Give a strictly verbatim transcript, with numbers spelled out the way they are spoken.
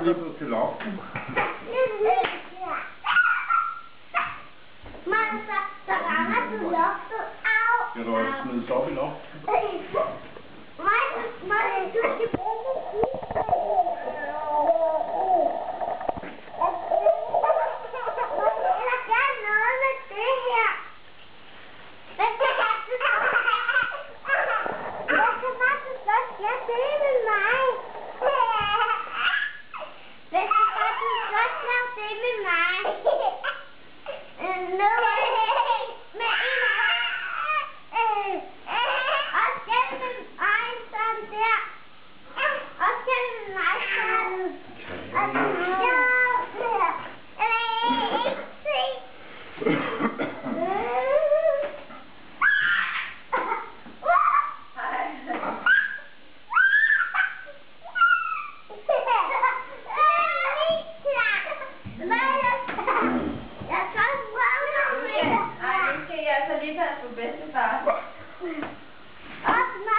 lige på til loften. Men så, så rammer du loftet. Au! Skal du også smides op i loften? Martin, Martin, du skal bruge det. Jeg vil gerne noget med det her. Jeg kan faktisk godt gøre det med mig. Jeg kan faktisk godt gøre det med mig. Noget med en hånd. Og gennem min øjne sådan der. Og gennem min øjne sådan. Og så eller ikke se. Ej, nu skal jeg altså lige passe på bedstefar. Op,